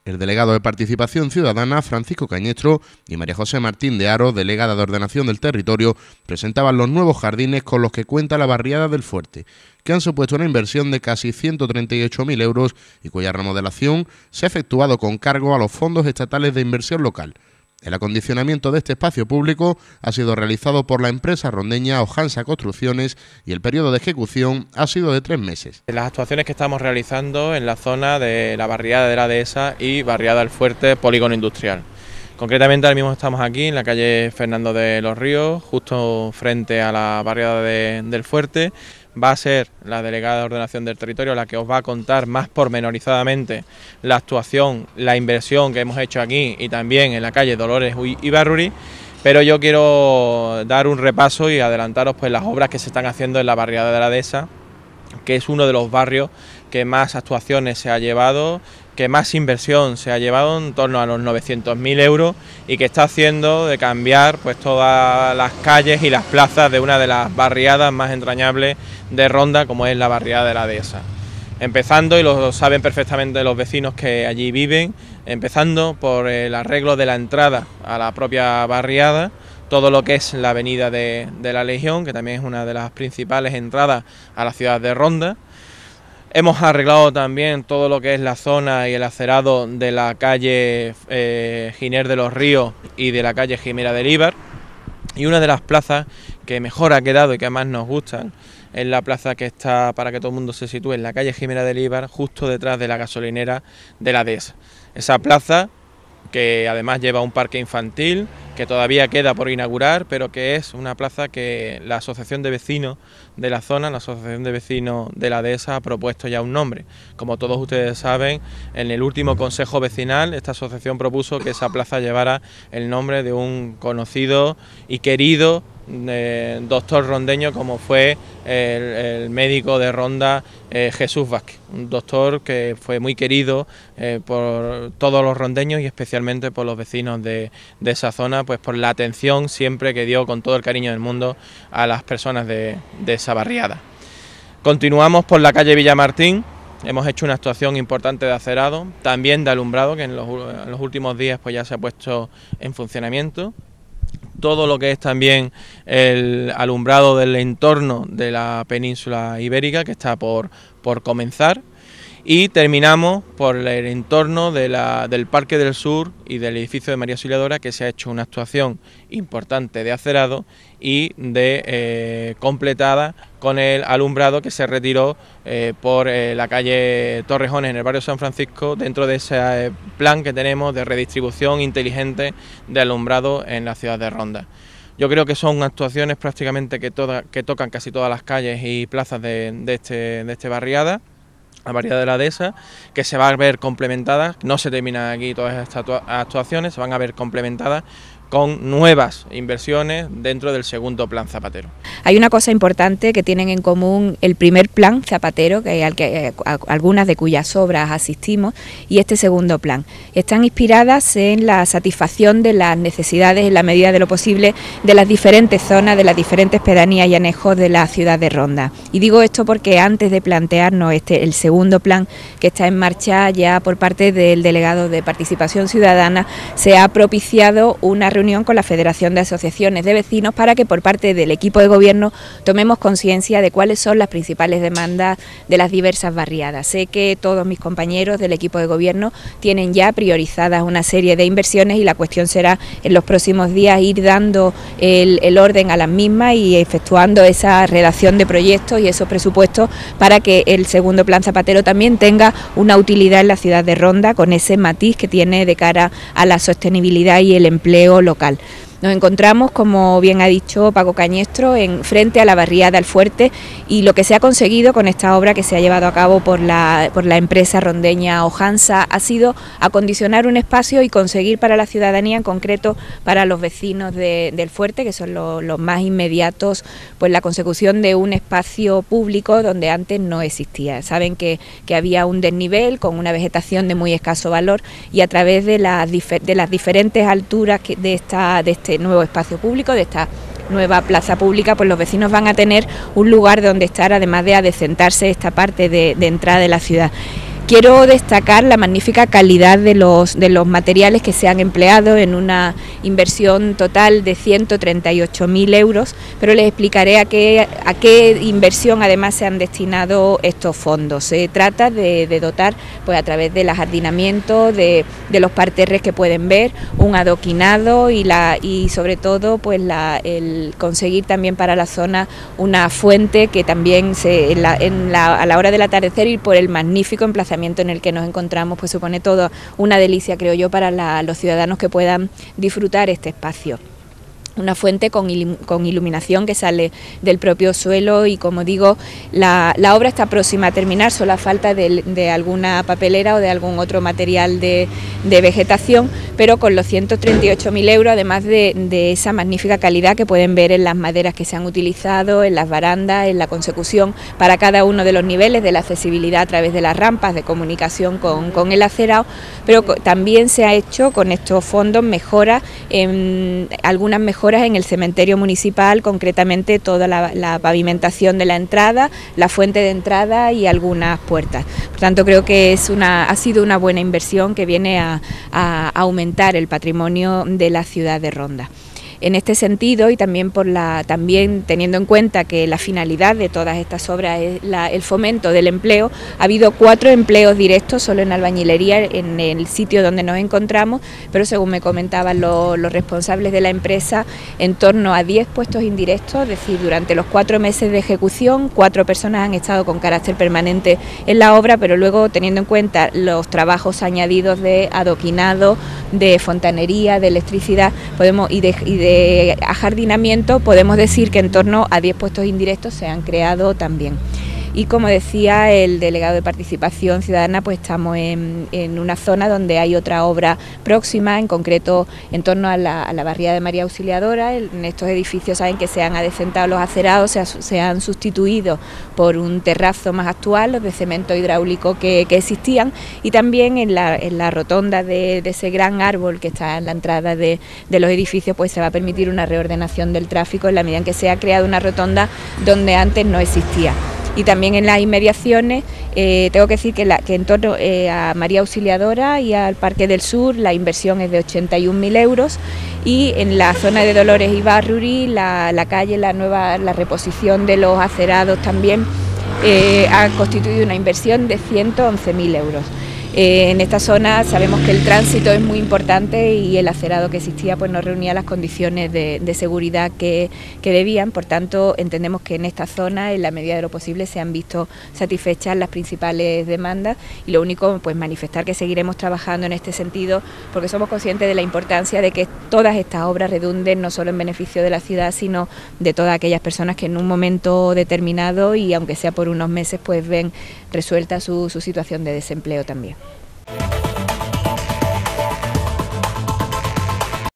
El delegado de Participación Ciudadana, Francisco Cañestro, y María José Martín de Haro, delegada de Ordenación del Territorio, presentaban los nuevos jardines con los que cuenta la barriada del Fuerte, que han supuesto una inversión de casi 138.000 euros y cuya remodelación se ha efectuado con cargo a los fondos estatales de inversión local. El acondicionamiento de este espacio público ha sido realizado por la empresa rondeña Ojansa Construcciones y el periodo de ejecución ha sido de 3 meses. Las actuaciones que estamos realizando en la zona de la barriada de la Dehesa y barriada del Fuerte, polígono industrial. Concretamente ahora mismo estamos aquí en la calle Fernando de los Ríos, justo frente a la barriada del Fuerte. Va a ser la delegada de Ordenación del Territorio la que os va a contar más pormenorizadamente la actuación, la inversión que hemos hecho aquí y también en la calle Dolores Ibarruri, pero yo quiero dar un repaso y adelantaros pues las obras que se están haciendo en la barriada de la Dehesa, que es uno de los barrios que más actuaciones se ha llevado, que más inversión se ha llevado, en torno a los 900.000 euros, y que está haciendo de cambiar pues todas las calles y las plazas de una de las barriadas más entrañables de Ronda, como es la barriada de la Dehesa. Empezando, y lo saben perfectamente los vecinos que allí viven, empezando por el arreglo de la entrada a la propia barriada, todo lo que es la avenida de la Legión, que también es una de las principales entradas a la ciudad de Ronda. Hemos arreglado también todo lo que es la zona y el acerado de la calle Giner de los Ríos y de la calle Jimera del Íbar. Y una de las plazas que mejor ha quedado y que más nos gustan es la plaza que está, para que todo el mundo se sitúe, en la calle Jimera del Íbar, justo detrás de la gasolinera de la Dehesa. Esa plaza que además lleva un parque infantil, que todavía queda por inaugurar, pero que es una plaza que la Asociación de Vecinos de la zona, la Asociación de Vecinos de la Dehesa, ha propuesto ya un nombre. Como todos ustedes saben, en el último Consejo Vecinal, esta asociación propuso que esa plaza llevara el nombre de un conocido y querido doctor rondeño, como fue el médico de Ronda, Jesús Vázquez, un doctor que fue muy querido por todos los rondeños y especialmente por los vecinos de esa zona, pues por la atención siempre que dio con todo el cariño del mundo a las personas de esa barriada. Continuamos por la calle Villamartín. Hemos hecho una actuación importante de acerado, también de alumbrado, que en los últimos días pues ya se ha puesto en funcionamiento. Todo lo que es también el alumbrado del entorno de la península ibérica, que está por comenzar. Y terminamos por el entorno del Parque del Sur y del edificio de María Auxiliadora, que se ha hecho una actuación importante de acerado y de completada con el alumbrado que se retiró por la calle Torrejones en el barrio San Francisco, dentro de ese plan que tenemos de redistribución inteligente de alumbrado en la ciudad de Ronda. Yo creo que son actuaciones prácticamente que tocan casi todas las calles y plazas de esta barriada, la barriada de la Dehesa, que se va a ver complementada. No se terminan aquí todas estas actuaciones, se van a ver complementadas con nuevas inversiones dentro del segundo plan Zapatero. Hay una cosa importante que tienen en común el primer plan Zapatero, algunas de cuyas obras asistimos, y este segundo plan. Están inspiradas en la satisfacción de las necesidades, en la medida de lo posible, de las diferentes zonas, de las diferentes pedanías y anejos de la ciudad de Ronda. Y digo esto porque antes de plantearnos el segundo plan que está en marcha ya por parte del delegado de Participación Ciudadana, se ha propiciado una reunión con la Federación de Asociaciones de Vecinos para que por parte del equipo de gobierno tomemos conciencia de cuáles son las principales demandas de las diversas barriadas. Sé que todos mis compañeros del equipo de gobierno tienen ya priorizadas una serie de inversiones y la cuestión será en los próximos días ir dando el orden a las mismas y efectuando esa redacción de proyectos y esos presupuestos para que el segundo plan Zapatero también tenga una utilidad en la ciudad de Ronda, con ese matiz que tiene de cara a la sostenibilidad y el empleo local. Nos encontramos, como bien ha dicho Paco Cañestro, frente a la barriada del Fuerte, y lo que se ha conseguido con esta obra que se ha llevado a cabo por la empresa rondeña Ojansa ha sido acondicionar un espacio y conseguir para la ciudadanía, en concreto para los vecinos del Fuerte, que son los más inmediatos, pues la consecución de un espacio público donde antes no existía. Saben que había un desnivel con una vegetación de muy escaso valor, y a través de las diferentes alturas de este nuevo espacio público, de esta nueva plaza pública, pues los vecinos van a tener un lugar donde estar, además de adecentarse esta parte de entrada de la ciudad. Quiero destacar la magnífica calidad de los materiales que se han empleado en una inversión total de 138.000 euros, pero les explicaré a qué inversión además se han destinado estos fondos. Se trata de dotar, pues a través del ajardinamiento, de los parterres que pueden ver, un adoquinado y sobre todo pues el conseguir también para la zona una fuente que también a la hora del atardecer y por el magnífico emplazamiento en el que nos encontramos, pues supone todo una delicia, creo yo, para los ciudadanos que puedan disfrutar este espacio. Una fuente con iluminación que sale del propio suelo y, como digo, la obra está próxima a terminar, solo a falta de alguna papelera o de algún otro material de vegetación, pero con los 138.000 euros, además de esa magnífica calidad que pueden ver en las maderas que se han utilizado, en las barandas, en la consecución para cada uno de los niveles de la accesibilidad a través de las rampas de comunicación con el acerado, pero también se ha hecho con estos fondos algunas mejoras en el cementerio municipal, concretamente toda la pavimentación de la entrada, la fuente de entrada y algunas puertas. Por tanto, creo que ha sido una buena inversión que viene a aumentar el patrimonio de la ciudad de Ronda. En este sentido, y también teniendo en cuenta que la finalidad de todas estas obras es el fomento del empleo, ha habido 4 empleos directos solo en albañilería en el sitio donde nos encontramos, pero según me comentaban los responsables de la empresa, en torno a 10 puestos indirectos, es decir, durante los 4 meses de ejecución, 4 personas han estado con carácter permanente en la obra, pero luego, teniendo en cuenta los trabajos añadidos de adoquinado, de fontanería, de electricidad y de ajardinamiento, podemos decir que en torno a 10 puestos indirectos se han creado también. Y como decía el delegado de Participación Ciudadana, pues estamos en una zona donde hay otra obra próxima, en concreto en torno a la barriada de María Auxiliadora. En estos edificios saben que se han adecentado los acerados, se han sustituido por un terrazo más actual, los de cemento hidráulico que existían, y también en la rotonda de ese gran árbol que está en la entrada de los edificios, pues se va a permitir una reordenación del tráfico en la medida en que se ha creado una rotonda donde antes no existía. Y también en las inmediaciones, tengo que decir que en torno a María Auxiliadora y al Parque del Sur la inversión es de 81.000 euros, y en la zona de Dolores y Barruri la calle, la reposición de los acerados también ha constituido una inversión de 111.000 euros. En esta zona sabemos que el tránsito es muy importante y el acerado que existía pues no reunía las condiciones de seguridad que debían, por tanto entendemos que en esta zona, en la medida de lo posible, se han visto satisfechas las principales demandas, y lo único, pues manifestar que seguiremos trabajando en este sentido, porque somos conscientes de la importancia de que todas estas obras redunden no solo en beneficio de la ciudad, sino de todas aquellas personas que en un momento determinado, y aunque sea por unos meses, pues ven resuelta su situación de desempleo también.